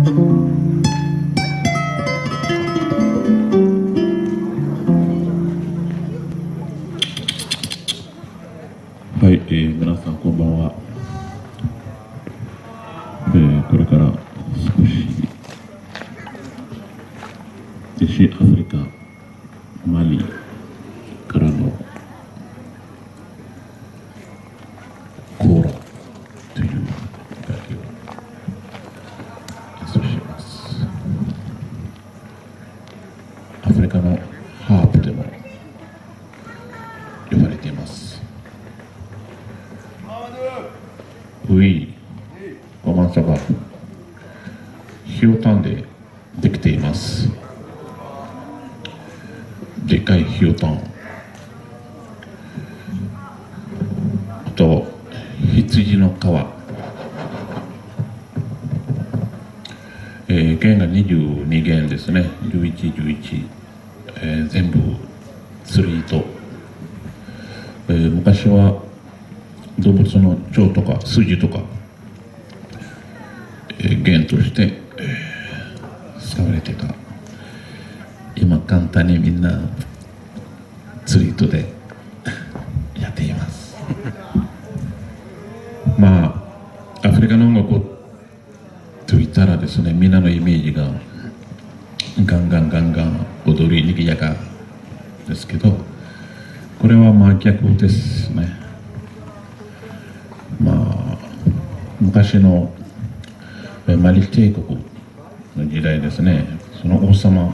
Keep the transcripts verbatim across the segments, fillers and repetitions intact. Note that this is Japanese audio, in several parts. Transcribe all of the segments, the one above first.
はい、えー、皆さんこんばんは。えー、これから少し西アフリカマリからのコーラという楽器を演奏します。アフリカのハープでも呼ばれています。Oui, comment ça va? ひよたんでできています。でかいひよたん。あと、羊の皮。えー、弦がにじゅうに弦ですね。じゅういち、じゅういち。えー、全部釣り糸。えー、昔は動物の腸とか筋とか、えー、弦として、えー、使われてた。今簡単にみんな釣り糸でやっています。まあアフリカの音楽といったらですね、みんなのイメージがガンガンガンガン踊りにぎやかですけど、これは真逆ですね。まあ昔のマリ帝国の時代ですね、その王様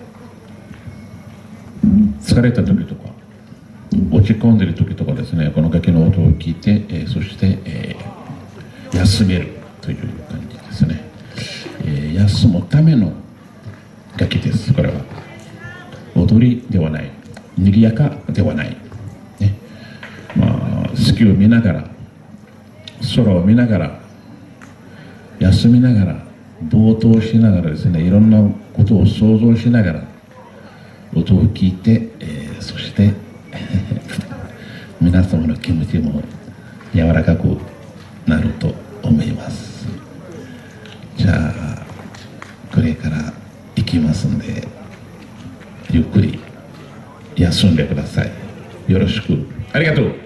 疲れた時とか落ち込んでる時とかですね、この楽器の音を聞いて、えー、そして、えー、休めるという感じですね、えー、休むための楽器です。これは踊りではない、にぎやかではない、ね、まあ月を見ながら空を見ながら休みながら冒頭しながらですね、いろんなことを想像しながら音を聞いて、えー、そして皆様の気持ちも柔らかくなると思います。じゃあこれから行きますんで、ゆっくり休んでください。よろしく。ありがとう。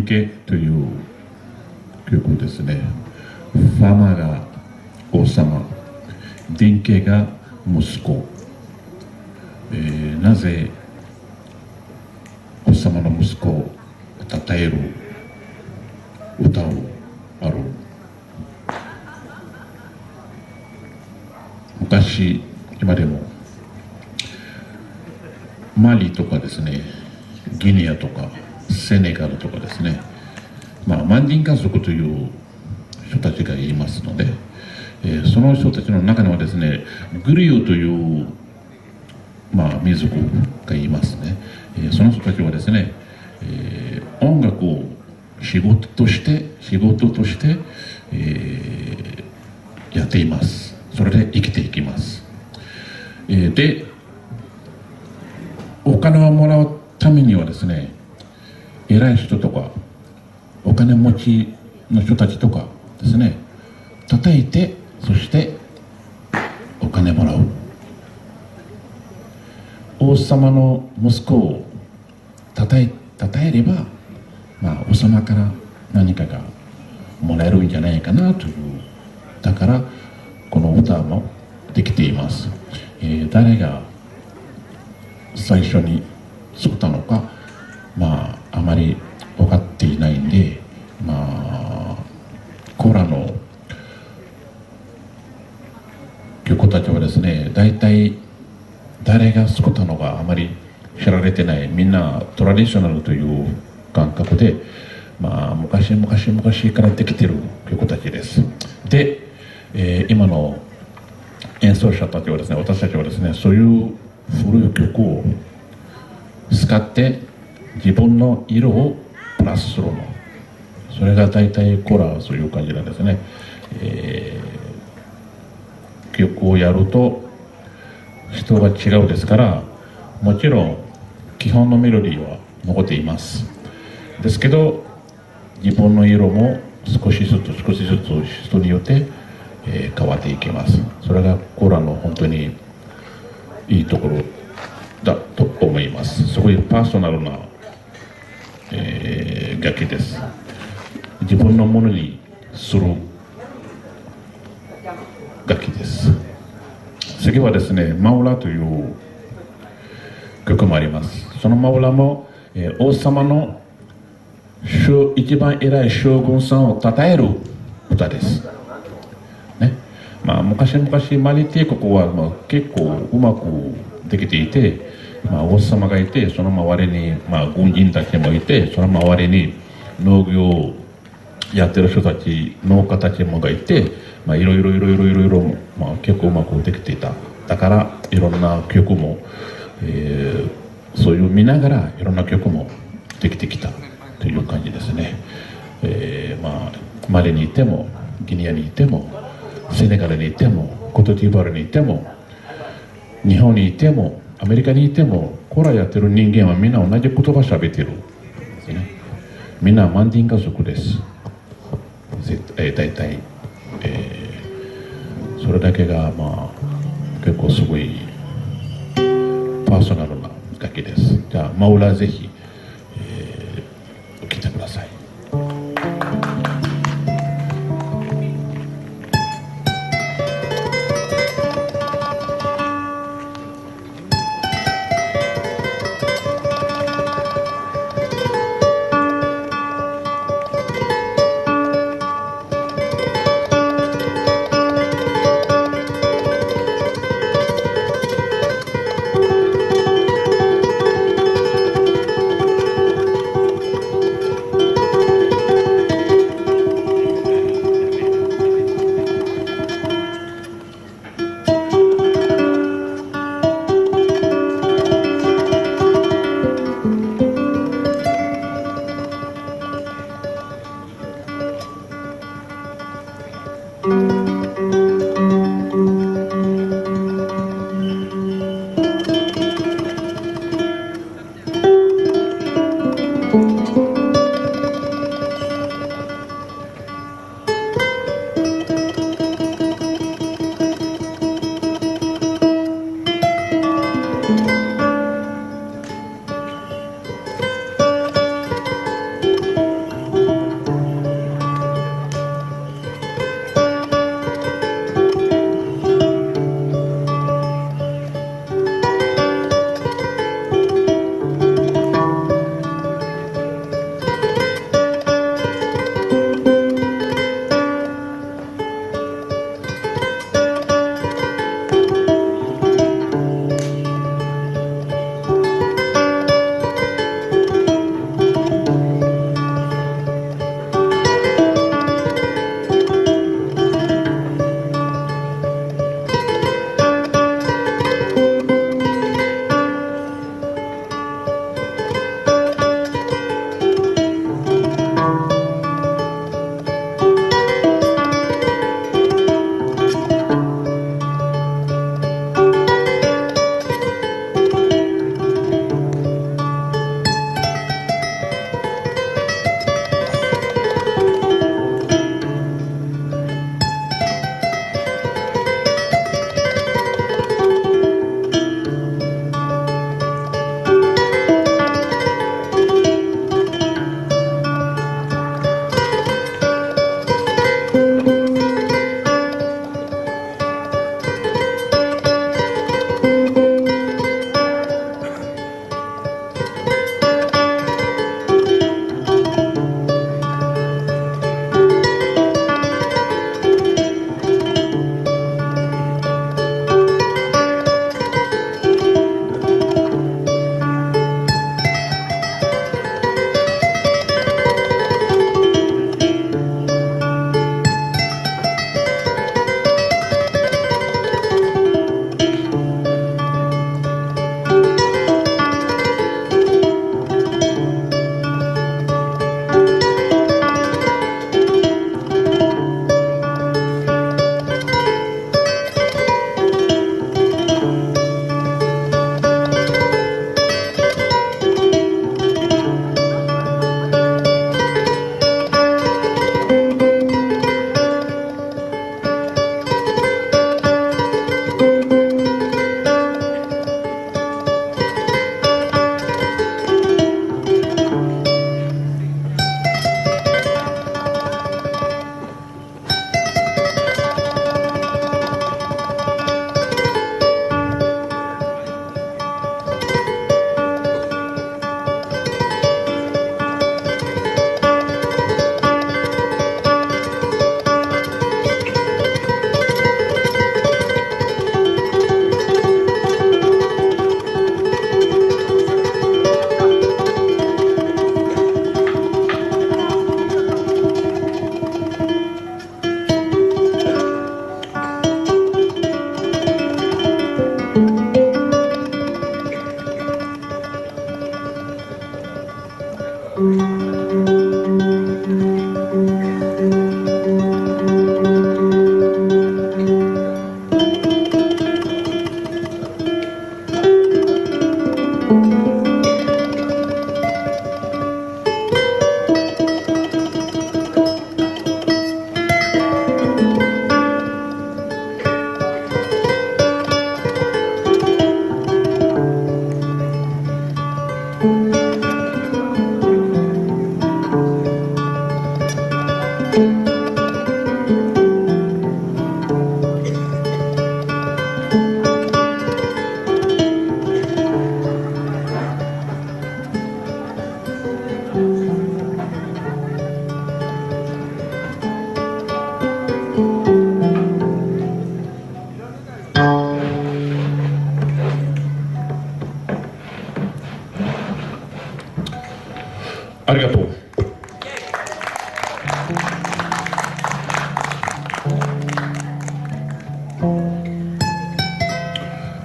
家という曲ですね。ファマが王様、殿家が息子、えー、なぜ王様の息子を称える歌をある。昔、今でもマリとかですね、ギニアとかセネガルとかですね、まあ、マンディン家族という人たちがいますので、えー、その人たちの中にはですね、グリューという、まあ、民族がいますね。えー、その人たちはですね、えー、音楽を仕事として仕事として、えー、やっています。それで生きていきます。えー、で、お金をもらうためにはですね、偉い人とかお金持ちの人たちとかですね、叩いて、そしてお金もらう。王様の息子を叩い叩えれば、まあ、王様から何かがもらえるんじゃないかなという、だからこの歌もできています。えー、誰が最初に作ったのか、まああまり分かっていないんで、まあコーラの曲たちはですね、大体誰が作ったのかあまり知られてない。みんなトラディショナルという感覚で、まあ昔昔昔からできてる曲たちです。で、えー、今の演奏者たちはですね、私たちはですね、そういう古い曲を使って自分の色をプラスするの。それが大体コーラはそういう感じなんですね。えー、曲をやると人が違うですから、もちろん基本のメロディーは残っています。ですけど自分の色も少しずつ少しずつ人によって、えー、変わっていきます。それがコーラの本当にいいところだと思います。すごいパーソナルな、えー、楽器です。自分のものにする楽器です。次はですね、マウラという曲もあります。そのマウラも、えー、王様の一番偉い将軍さんを称える歌です。ね、まあ、昔々マリ帝国は、まあ、結構うまくできていて、まあ、王様がいて、その周りに、まあ、軍人たちもいて、その周りに農業をやってる人たち、農家たちもがいて、まあ、いろいろいろいろいろいろ、まあ、結構うまくできていた。だからいろんな曲も、えー、そういう見ながらいろんな曲もできてきたという感じですね。えー、まあマリにいてもギニアにいてもセネガルにいてもコトディバルにいても日本にいてもアメリカにいても、コーラやってる人間はみんな同じ言葉しゃべってるですね。みんなマンディン家族です。えー、大体、えー、それだけがまあ結構すごいパーソナルな楽器です。じゃあマウラぜひ、えー、聴いてください。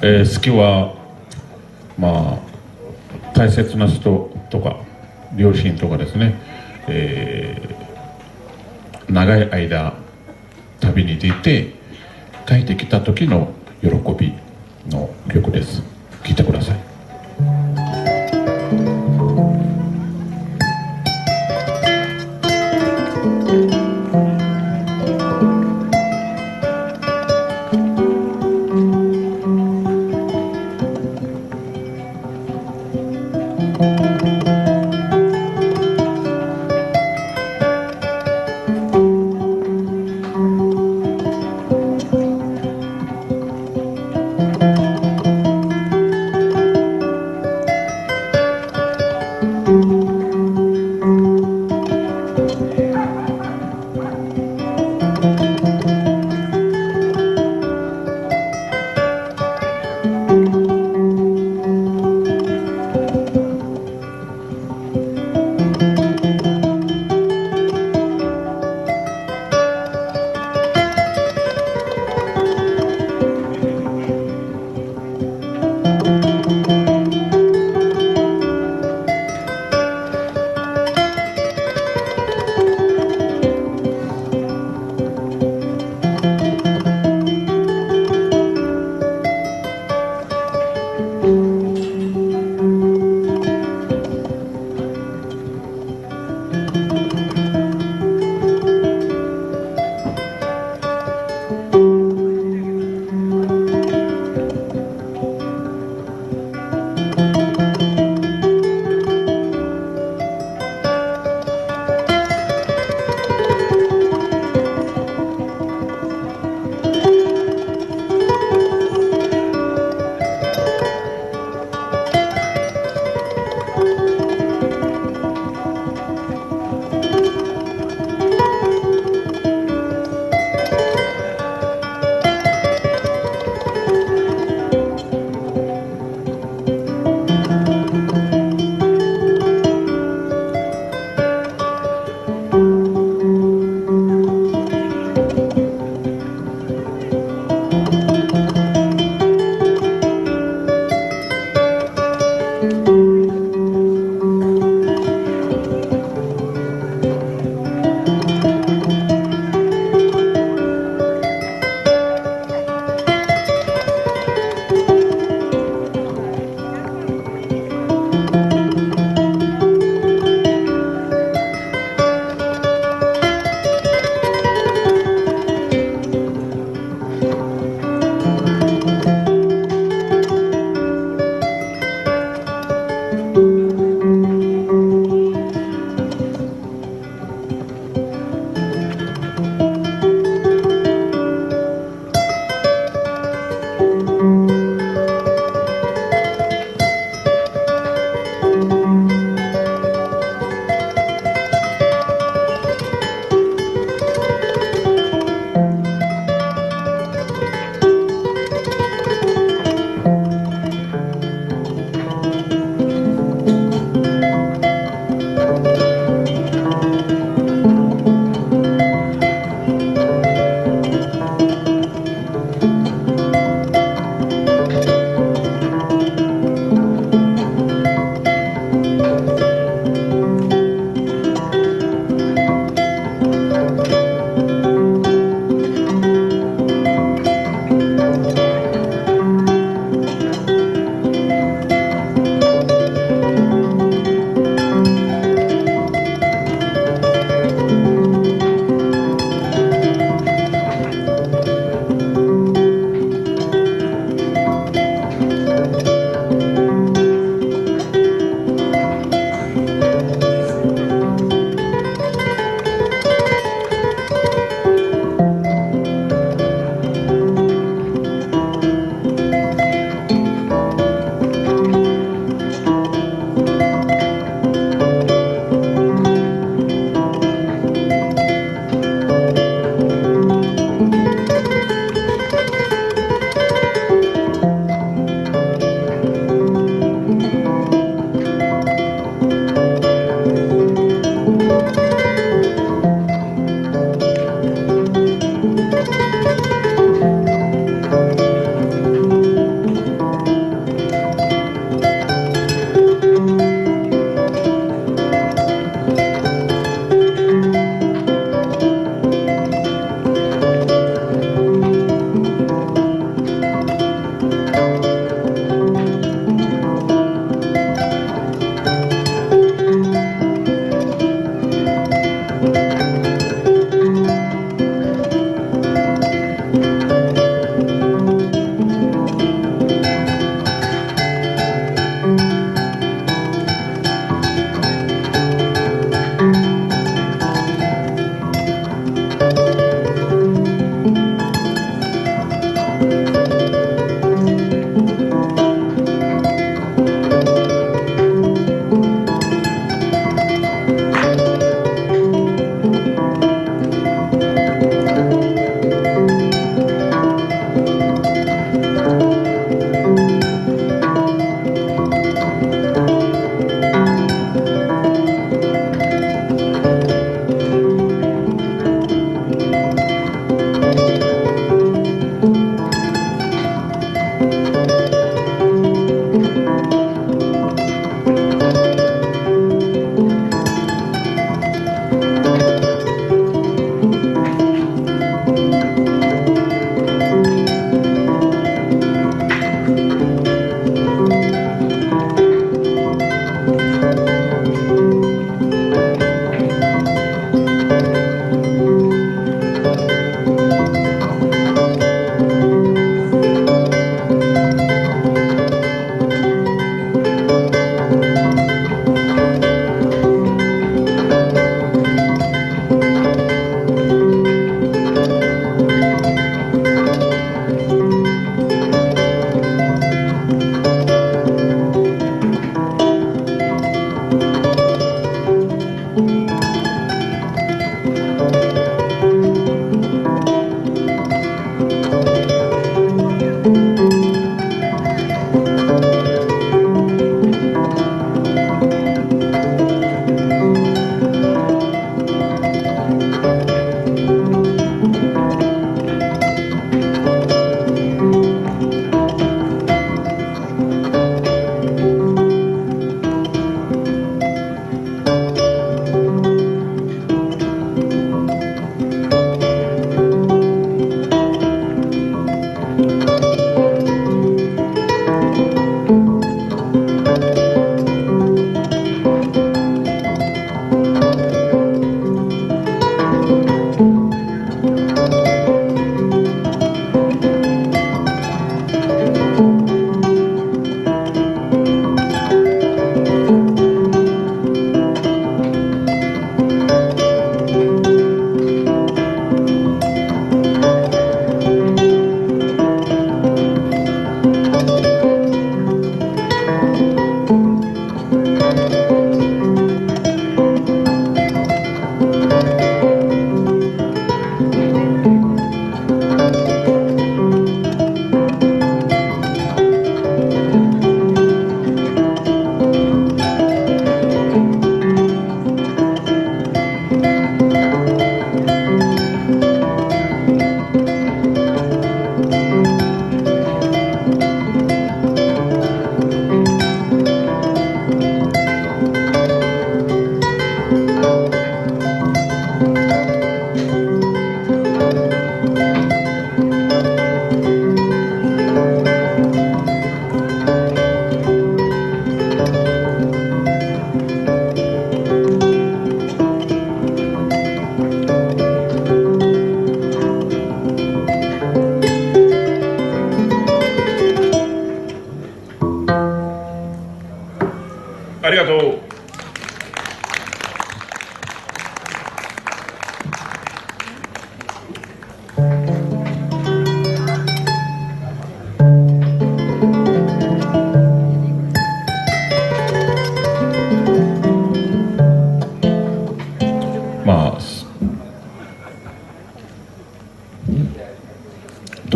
えー、好きはまあ大切な人とか両親とかですね、えー、長い間旅に出て帰ってきた時の喜びの曲です。聴いてください。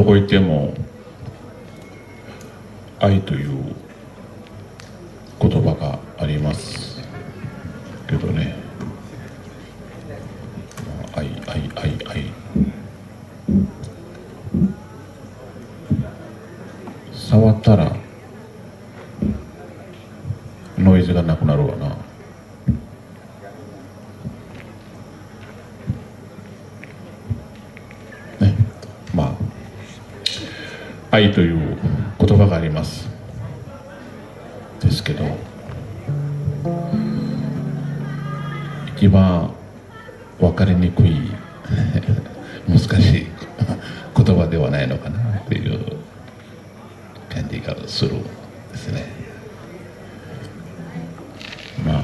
こ行っても愛という言葉がありますけどね、愛愛愛愛触ったらノイズがなくなるわな。ね、まあ愛という言葉がありますですけど、一番分かりにくい難しい言葉ではないのかなという感じがするんですね。まあ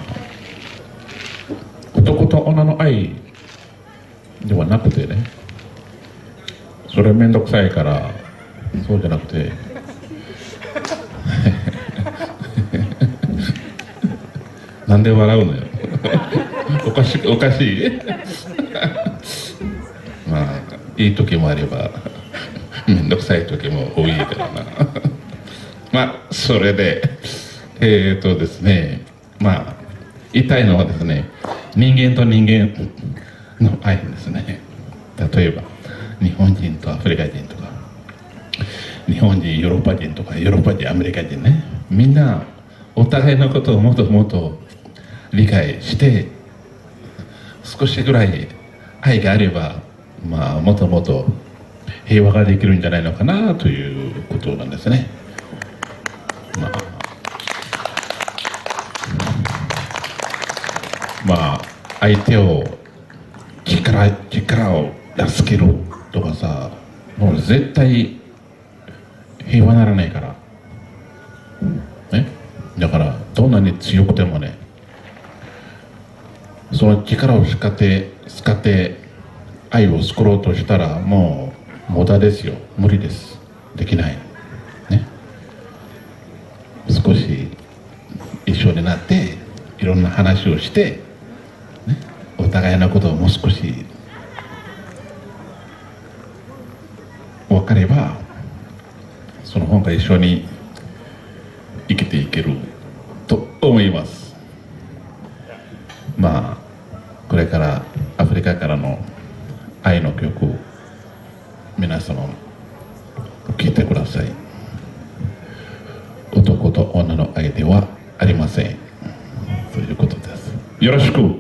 男と女の愛ではなくてね、それめんどくさいからそうじゃなくてなんで笑うのよおかしいおかしいまあいい時もあればめんどくさい時も多いからなまあそれでえっとですね、まあ言いたいのはですね、人間と人間の愛ですね。例えば日本人とアフリカ人とか、日本人ヨーロッパ人とか、ヨーロッパ人アメリカ人ね、みんなお互いのことをもっともっと理解して少しぐらい愛があれば、まあもっともっと平和ができるんじゃないのかなということなんですね。まあ、まあ、相手を力力を出すけるとかさ、もう絶対平和ならないからね。だからどんなに強くてもね、その力を使って使って愛を作ろうとしたらもう無駄ですよ。無理です。できないね。少し一緒になっていろんな話をして、ね、お互いのことをもう少し分かれば、その方が一緒に生きていけると思います。まあこれからアフリカからの愛の曲、皆様聴いてください。男と女の愛ではありませんということです。よろしく。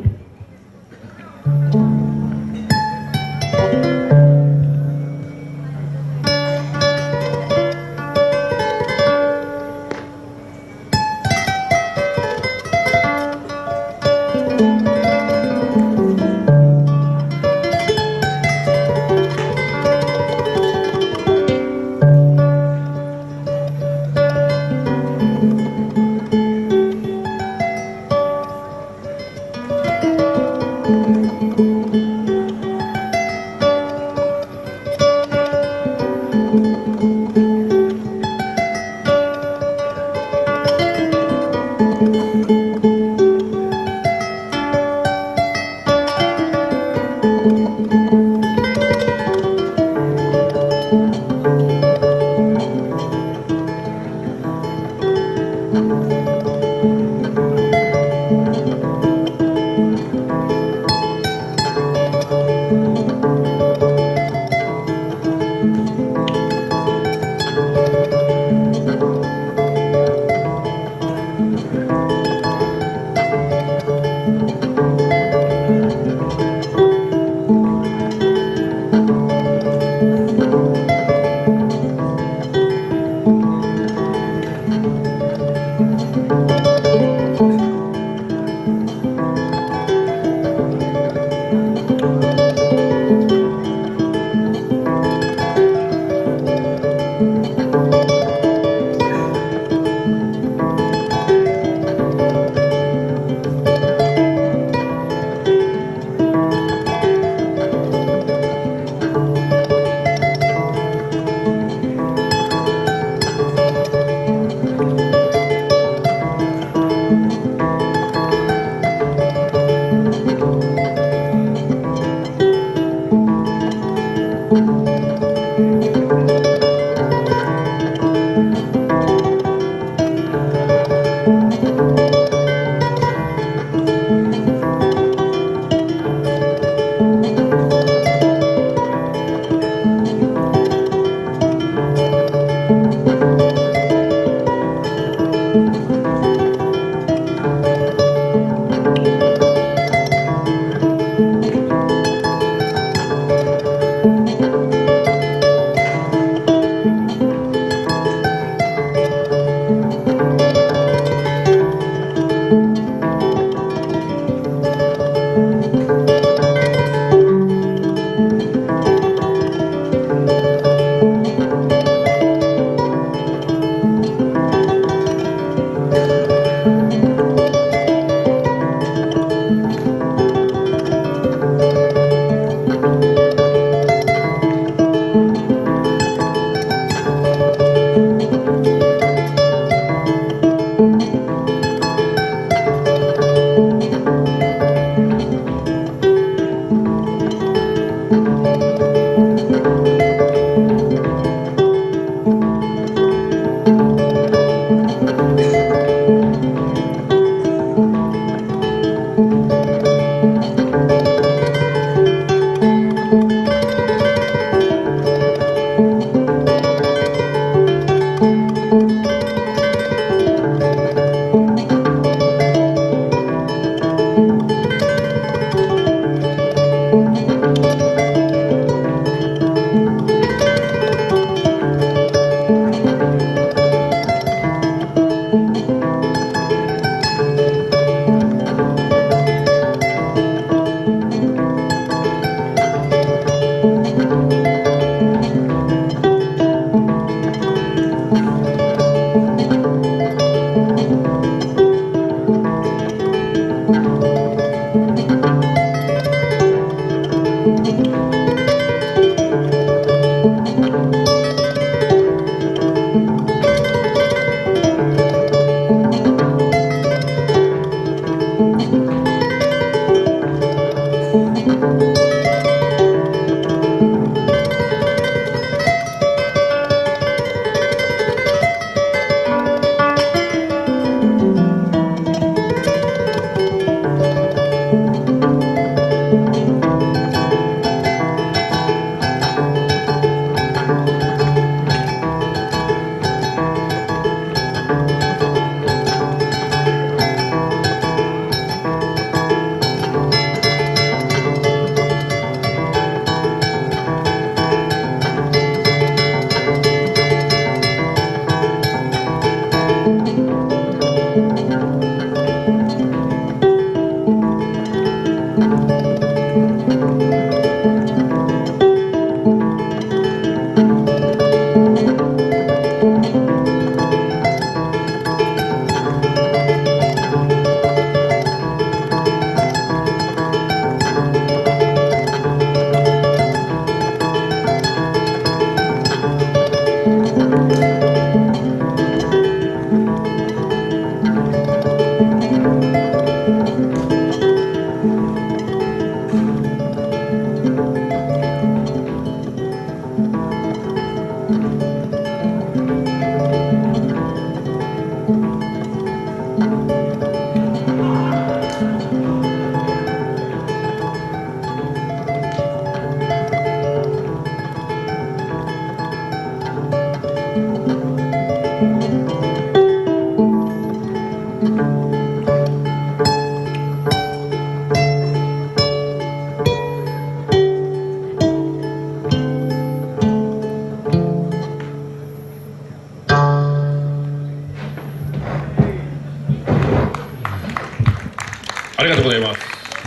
ありがとうございます。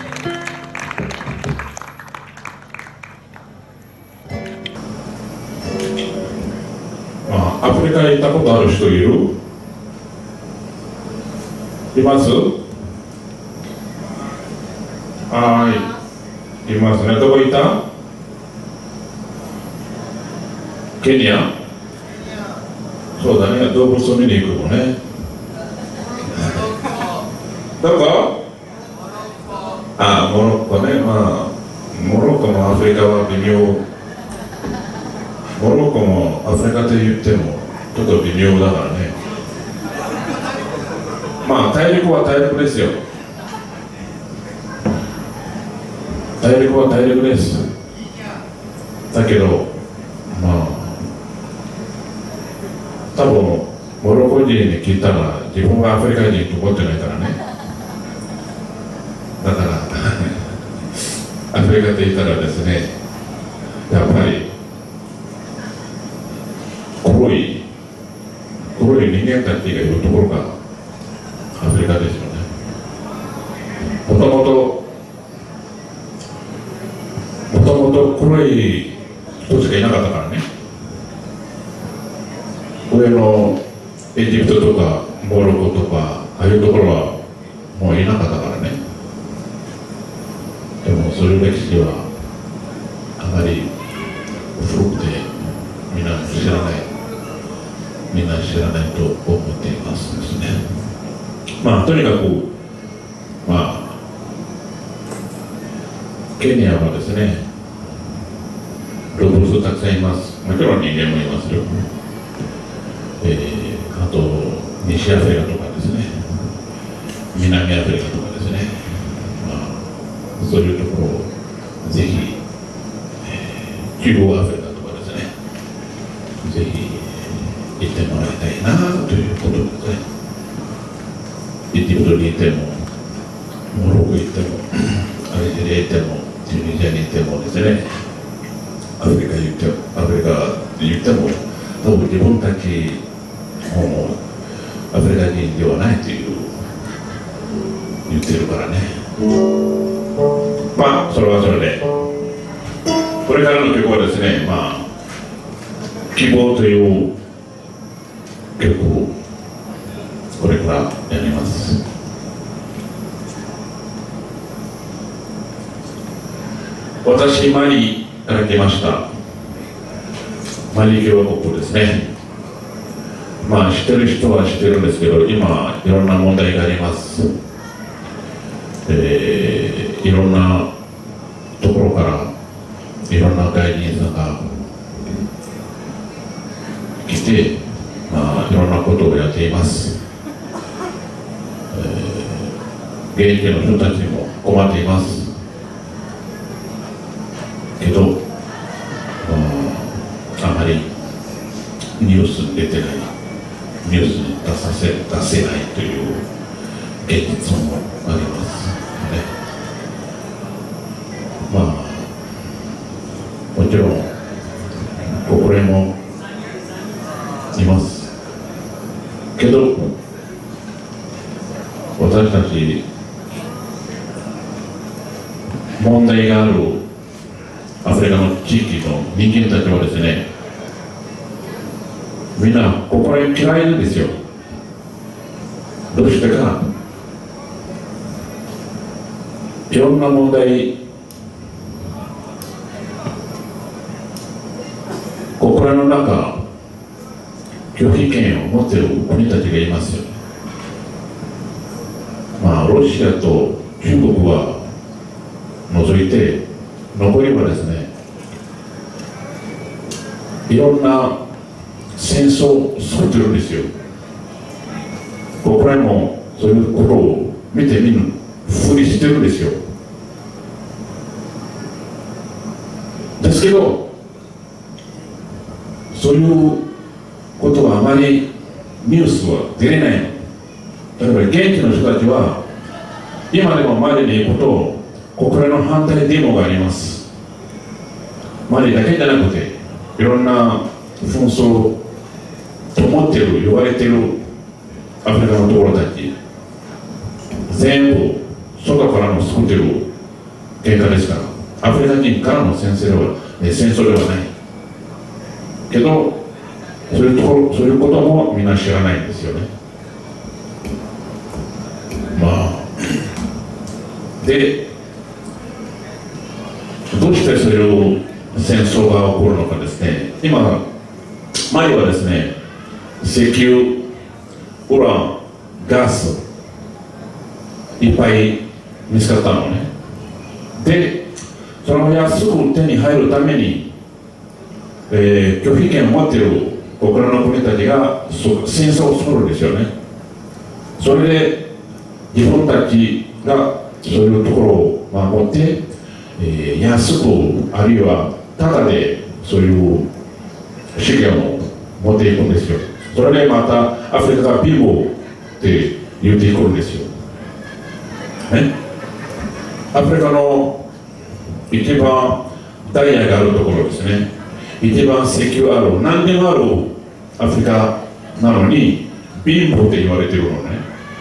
まあ、アフリカに行ったことある人いる？います？はい、いますね。どこ行った？ケニア？そうだね、動物を見に行くもんね。どこ？ああ、モロッコね。まあ、モロッコもアフリカは微妙。モロッコもアフリカと言ってもちょっと微妙だからね。まあ、大陸は大陸ですよ。大陸は大陸です。だけど、まあ、多分モロッコ人に聞いたら自分がアフリカ人と思ってないからね。だからアフリカって言ったらですね、やっぱり黒い黒い人間たちがいるところがアフリカですよね。もともともともと黒い人しかいなかったからね。上のエジプトとかモロッコとかああいうところはもういなかったからね。でもそういう歴史はあまり古くてみんな知らないみんな知らないと思っていますですね。まあとにかくまあケニアはですね、動物たくさんいます。もちろん人間もいますよ。えー、あと西アフリカとかですね、南アフリカとかですね、まあ、そういうところをぜひ、えー、中央アフリカとかですね、ぜひ行ってもらいたいなということですね。エジプトにいても、モロッコ行っても、アルジェリア行っても、チュニジアに行ってもですね、アフリカ行っても、アフリカに行っても、多分自分たちもうアフリカ人ではないという言ってるからね。まあそれはそれで、これからの曲はですね、まあ希望という曲をこれからやります。 私、マリから来ました。マリ共和国ですね。まあ、知ってる人は知ってるんですけど、今、いろんな問題があります。えー、いろんなところから、いろんな外人さんが来て、まあ、いろんなことをやっています。えー、現地の人たちも困っています。けど、まあ、あまりニュースに出てない、ニュースに出させ、出せないという現実もありますね。まあ、もちろん、国連もいます。けど、私たち、問題があるアフリカの地域の人間たちはですね、みんな国連嫌いなんですよ。どうしてか、いろんな問題、国連の中、拒否権を持っている国たちがいますよ。まあ、ロシアと中国は除いて、残りはですね、いろんな戦争を作ってるんですよ。国連もそういうことを見てみるふりしてるんですよ。ですけど、そういうことはあまりニュースは出れないの。だから現地の人たちは今でもマリに行くと国連の反対デモがあります。マリだけじゃなくていろんな紛争と思ってる言われてるアフリカのところたち全部外からの作ってる喧嘩ですから、アフリカ人からの戦争では、え戦争ではないけど、そういうところ、そういうこともみんな知らないんですよね。まあで、どうしてそういう戦争が起こるのかですね。今マリはですね、石油、ウラン、ガスいっぱい見つかったのね。で、その安く手に入るために、えー、拒否権を持っている国連の国たちが戦争をするんですよね。それで自分たちがそういうところを守って、えー、安くあるいはタダでそういう資源を持っていくんですよ。それでまたアフリカが貧乏って言っていくんですよ。ね、アフリカの一番ダイヤがあるところですね。一番石油ある、何でもあるアフリカなのに貧乏って言われてるのね。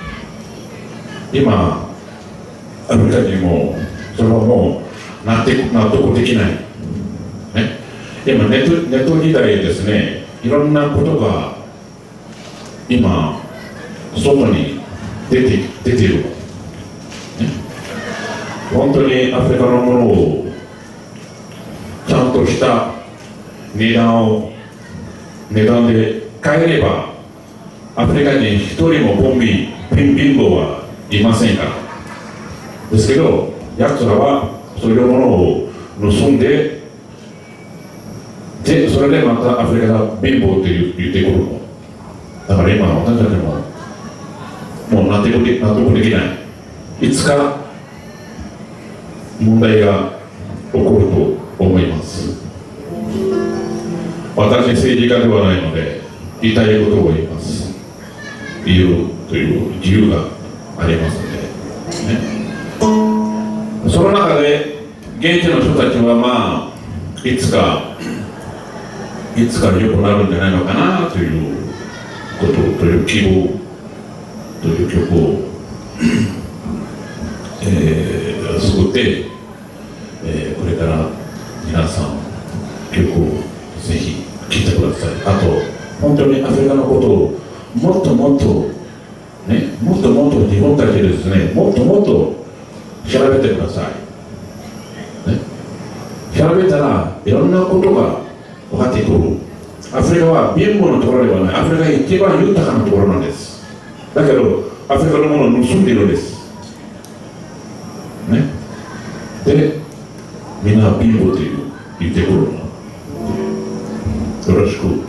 今アフリカ人もそれはもう納得、納得できない、ね、今ネット、ネット時代ですね、いろんなことが今外に出て、出てる、ね、本当にアフリカのものをちゃんとした値段を値段で買えればアフリカ人一人もコンビ貧乏はいませんから。ですけどやつらはそういうものを盗んで、でそれでまたアフリカが貧乏って言ってくるの。だから今私たちももう納得で、納得できない。いつか問題が起こると思います。私政治家ではないので言いたいことを言います。言うという自由がありますので、ね、その中で現地の人たちはまあいつかいつか良くなるんじゃないのかなということという希望という曲を、えー、作って、えー、これから皆さん曲をぜひ聴いてください。あと本当にアフリカのことをもっともっとね、もっともっと自分たちでですね、もっともっと調べてください。ね、 調べたらいろんなことが分かってくる。アフリカは貧乏なところではない。アフリカが一番豊かなところなんです。だけどアフリカのものを盗んでいるんですね。でみんな貧乏という言ってくるの。よろしく。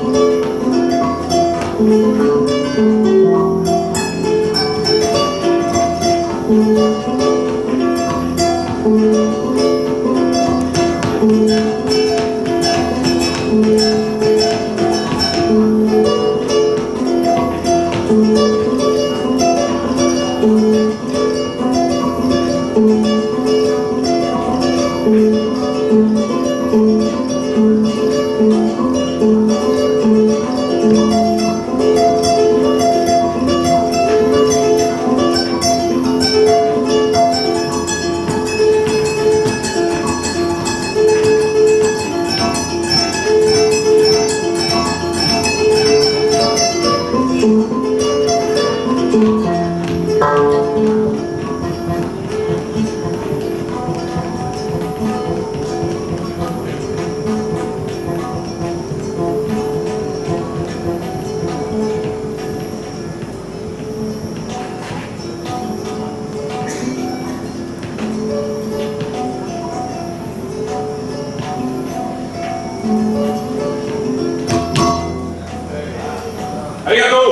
ありがとう。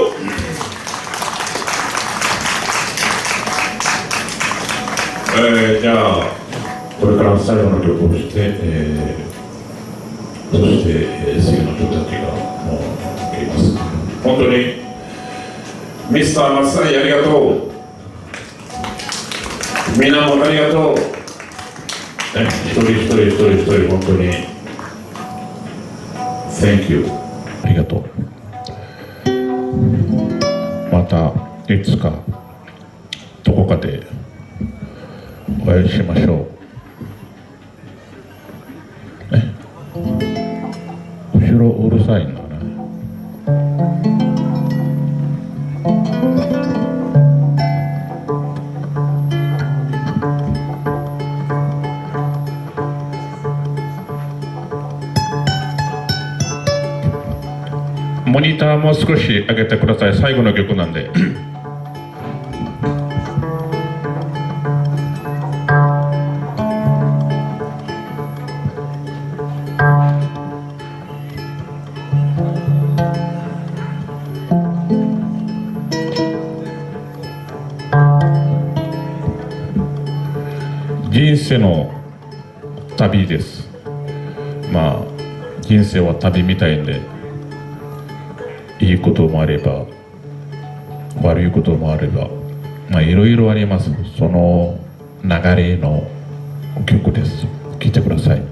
えー、じゃあこれから最後の曲をして、えー、そして、えー、次の人たちがもう来ます。本当にミスター松谷ありがとう。みんなもありがとう、ね、一人一人一人一人本当に Thank you ありがとう。またいつかどこかでお会いしましょうね。後ろうるさいんだね。モニターも少し上げてください。最後の曲なんで。人生の旅です。まあ人生は旅みたいんで、いいこともあれば悪いこともあれば、まあいろいろあります。その流れの曲です。聴いてください。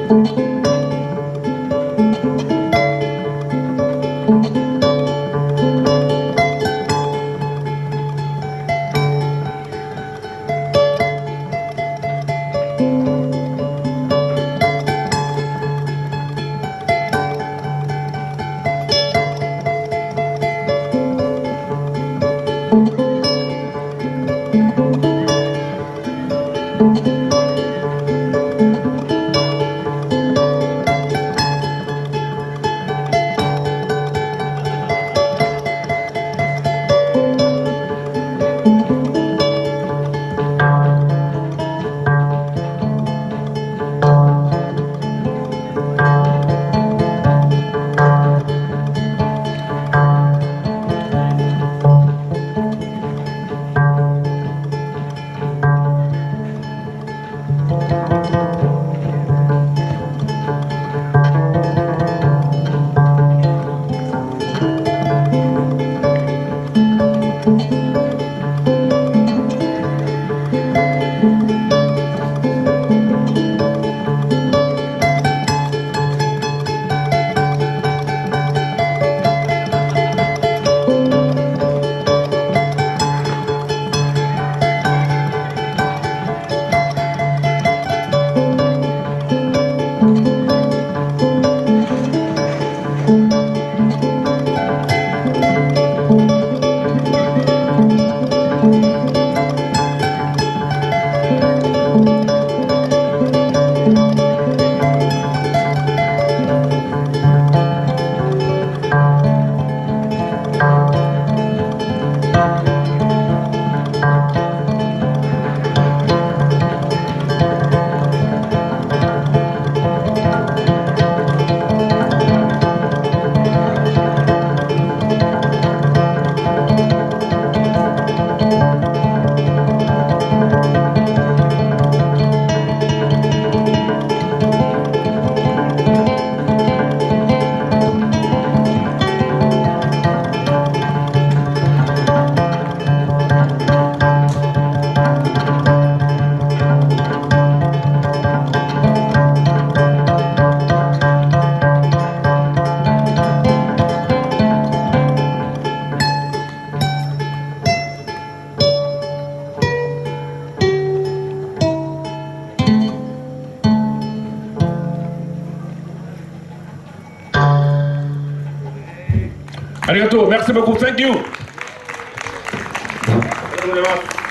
ありがとう。Merci beaucoup. Thank you. ありがとうございます。